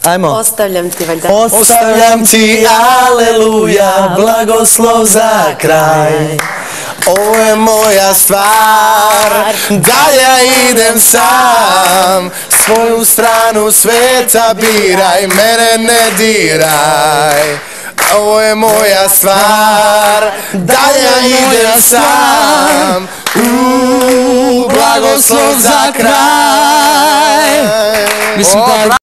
Ajmo. Ostavljam ti valjda. Ostavljam ti, aleluja, blagoslov za kraj. Ovo je moja stvar, da ja idem sam. Svoju stranu sveta biraj, mene ne diraj. Ovo je moja stvar, da ja idem sam. Blagoslov za kraj.